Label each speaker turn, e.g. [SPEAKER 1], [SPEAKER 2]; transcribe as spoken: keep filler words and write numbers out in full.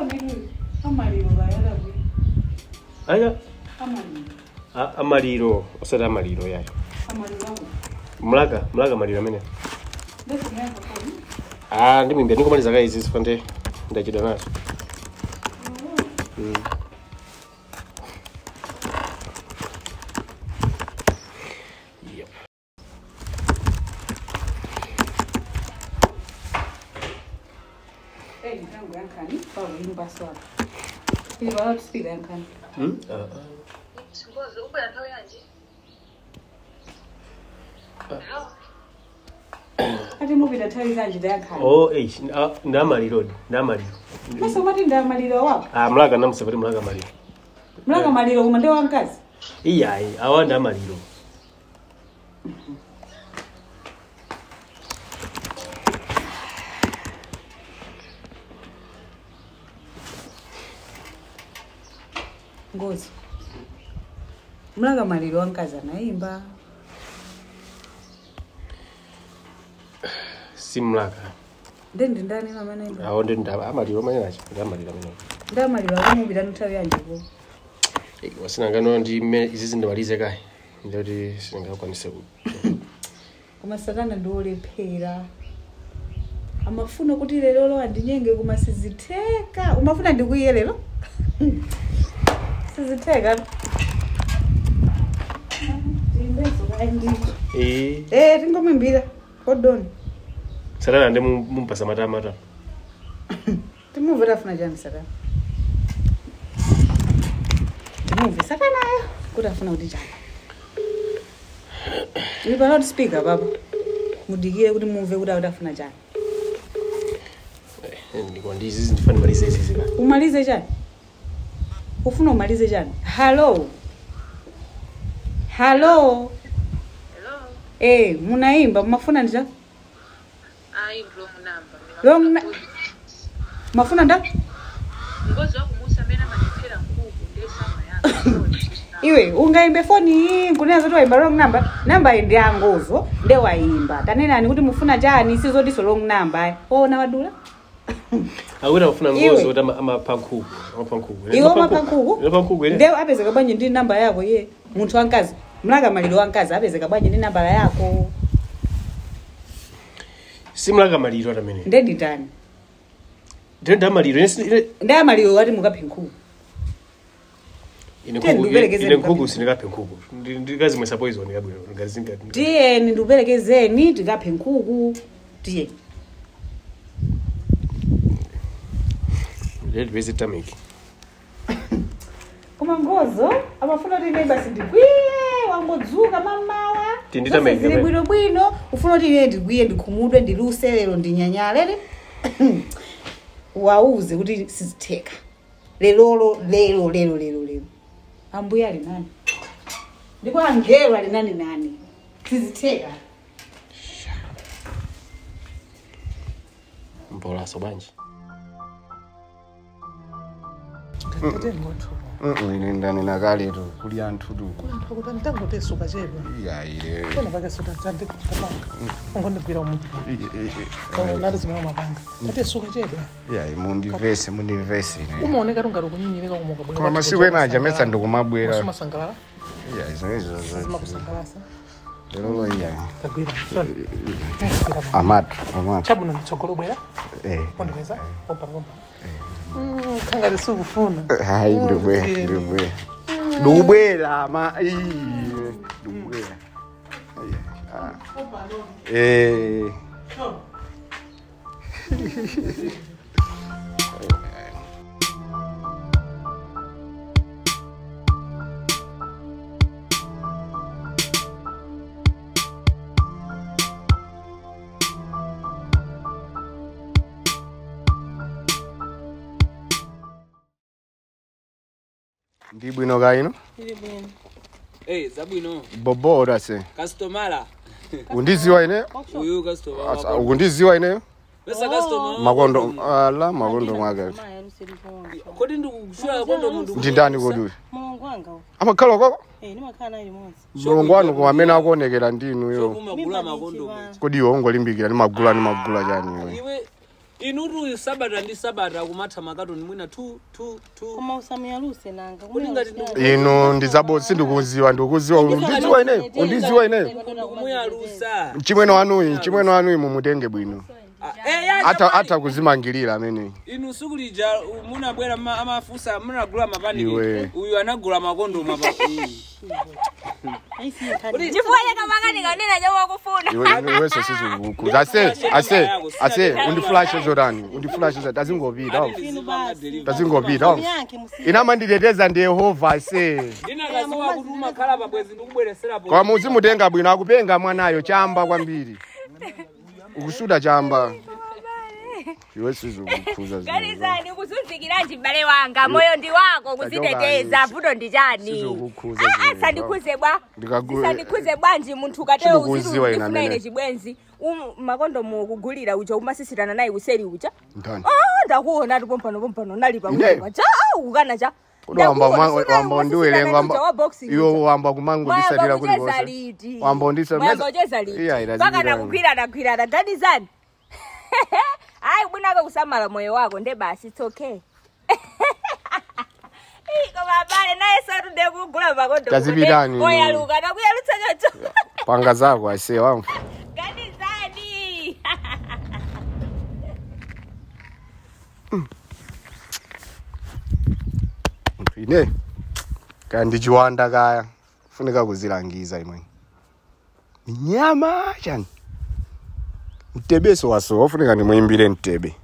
[SPEAKER 1] Aya amaliro osati amaliro yayo mulaga mulaga maliro amene ah ndimwimbe ndikomaliza kaizi sifande ndachida nazo mm. Yep.
[SPEAKER 2] Hey, ntangu yankani bawo yimba swala ili wala tusipira yankani
[SPEAKER 1] hmm ah ah
[SPEAKER 2] ngozo uba yantawe yanje ati mubi datali zanje yankani
[SPEAKER 1] oh eh ndamaliro ndamaliro
[SPEAKER 2] masa mati ndamaliro wapo
[SPEAKER 1] ah mulaga namusabati mulaga maliro
[SPEAKER 2] mulaga maliro uma ndewa wankazi
[SPEAKER 1] iyayi awanda amaliro
[SPEAKER 2] ngozi mulaga maliro wankazi anaimba
[SPEAKER 1] simulaga
[SPEAKER 2] ndendi ndani mama naimba
[SPEAKER 1] awo ndendi amaliro manya nacho ndamaliro amene
[SPEAKER 2] ndamaliro amubi danutawe yanje ko
[SPEAKER 1] wasinangano ndi izi zindimalize kai ndoti singakwanise
[SPEAKER 2] koma satana ndolephera amafuna kuti lero lo andinyenge kuma sizitheka umafuna ndikuye lero sizitheka ndimbezo kandi
[SPEAKER 1] eh
[SPEAKER 2] eh tingomimbira kodoni
[SPEAKER 1] satana ndi mumpasa matamata
[SPEAKER 2] timuvera funa jani satana timuve satana kuti afuna kuti jani we cannot speak baba mudikire kuti muve kuti afuna jani
[SPEAKER 1] ndikondizi zindifana malize izi kana
[SPEAKER 2] umalize jani ufuna umalize jani hello hello
[SPEAKER 3] hello
[SPEAKER 2] eh munaimba mafuna ndija
[SPEAKER 3] ai wrong number
[SPEAKER 2] wrong na mafuna nda
[SPEAKER 3] ngozi wakumusa mena manipera nkuku ndesama yako
[SPEAKER 2] iwe ungaimbe phone iyi kunazo to imba wrong number number ndi angozo nde waimba tanenani kuti mufuna jani sizodiso wrong number ona wadula
[SPEAKER 1] awira ufuna ngozo kuti amaphankuku amaphankuku
[SPEAKER 2] iwo amaphankuku
[SPEAKER 1] amaphankuku
[SPEAKER 2] nde apezeka banje ndi number yako ye munthu wankazi mulaga maliro wankazi apezeka banje ndi number yako
[SPEAKER 1] simulaga maliro atamene
[SPEAKER 2] nde nditani
[SPEAKER 1] ndenda maliro
[SPEAKER 2] nde maliro wati mukaphinkuku
[SPEAKER 1] ine kuku ine kuku sinikape nkuku ndikazi mwesa poison yabwino ngazinga
[SPEAKER 2] ndiye ndubelekezeni ndikape nkuku ndiye
[SPEAKER 1] let visit tamiki
[SPEAKER 2] koma ngozo amafuna kuti ine basi ndigwiye wangodzuka mamawa
[SPEAKER 1] tindita meke
[SPEAKER 2] zili bwino bwino ufuna kuti ine ndigwiye ndikhumudwe ndiluse lero ndinyanyale wauze kuti sizitheka lero lero lero lero lero ambuya ali nani ndiko angelo ali nani nani sizitheka
[SPEAKER 1] mbola sobanji
[SPEAKER 4] tete ngotho mm ine ndani nakale to kuli anthu tu
[SPEAKER 5] anthu kuti ntangote suka chedwa
[SPEAKER 4] iya ile
[SPEAKER 5] kana baka suka tsande kupanga ngone kwira umuntu kana nalo zimwe mapanga ate suka chedwa
[SPEAKER 4] iya imundi vese mundi vese ine
[SPEAKER 5] umaoneka rungaro kunyinyirika kumuka bwera
[SPEAKER 4] koma masiku ena ajametsa ndikumabwera
[SPEAKER 5] suma sangalala
[SPEAKER 4] iya izo izo
[SPEAKER 5] sima kusangalasa
[SPEAKER 4] lero iya
[SPEAKER 5] tagwira
[SPEAKER 4] amatu amatu
[SPEAKER 5] chabuna mtsogolo bwera
[SPEAKER 4] eh
[SPEAKER 5] pondeza opa opa mm kanga lisufuna
[SPEAKER 4] hayi ndubwe ndubwe ndubwera ma i ndubwera ah eh ndi bwino kaino
[SPEAKER 6] Ndi bwino. Eh, zabwino.
[SPEAKER 4] bobora se
[SPEAKER 6] Customer.
[SPEAKER 4] undiziwa ine
[SPEAKER 6] Uyu customer.
[SPEAKER 4] asa undiziwa ine
[SPEAKER 6] Besa customer.
[SPEAKER 4] makondo ala makondo mwake
[SPEAKER 6] Kodi ndikushura kondo mundu.
[SPEAKER 4] ndi ndani kodi
[SPEAKER 7] Mulungu wanga.
[SPEAKER 4] amakhala koko
[SPEAKER 7] Eh nimakhala limodzi.
[SPEAKER 4] mulungu wanu ko amene akuonekera ndinu yo
[SPEAKER 6] Magula makondo.
[SPEAKER 4] kodi iwo ngolimbikira ni magula ni magula chani iwe
[SPEAKER 6] Iwe Inutu sabata ndi sabata kumatha makatoni mwina two two two.
[SPEAKER 5] Koma usamiyaluse nanga.
[SPEAKER 4] Ino ndizabo sindikuziwa ndikuziwa undiziwa ine undiziwa ine.
[SPEAKER 6] Kumuyalusa.
[SPEAKER 4] Chimweno wanu chimweno wanu mumutenge bwino. Hata hata kuzimangirira amene.
[SPEAKER 6] Inu sukulija munabwera amafusa munagula mapani. Uyu anagula makondo mapa.
[SPEAKER 7] Chifanya kamangani kanena jawa kufuna.
[SPEAKER 4] Iwe weso sizukuza. Ase ase ase undi flash zodani. Undi flash zodani tazingobida. Tazingobida. Inama nditeteza ndi Yehova ase.
[SPEAKER 6] Ndina kaziwa kutuma khala pabwezi ndikubweresera po.
[SPEAKER 4] Kwa muzi mutenga bwino akupenga mwanayo chamba kwambiri. Ukusuda chamba. Iwe sizukuza.
[SPEAKER 7] Ganizani kuzunzikiranji mbale wanga moyo ndi wako kuziteteza vuto ndi chani.
[SPEAKER 4] Sizukuza.
[SPEAKER 7] Ah sandikuze bwa. Sandikuze bwanji munthu katero uziru ndifuna ine chibwenzi. Um makondo mukugulira uja umasisirana naye kuseri uja.
[SPEAKER 4] Ndani.
[SPEAKER 7] Ah ndakuona ndi pompano pompano nalipa uja. Cha ukana cha.
[SPEAKER 4] Wamba wamba ndiwe wamba. Iyo wamba kumango ndisadira kuli bose. Wamba ndisa.
[SPEAKER 7] Wamba ujeza liti. Baka nakukwira nakwira na Ganizani. Ai bunaka kusamala moyo wako nde basi it's okay. Iko babale naye sotu de kugula makondo.
[SPEAKER 4] Tazibidani.
[SPEAKER 7] Oya luka na kuyalutsa chacho.
[SPEAKER 4] Panga zako ase wangu.
[SPEAKER 7] Ganizani.
[SPEAKER 4] Ine. Kandi Juanda kaya. Funika kuzilangiza imwe. Nyama chani. Mtebeso waso, funika ni muimbire ntebe.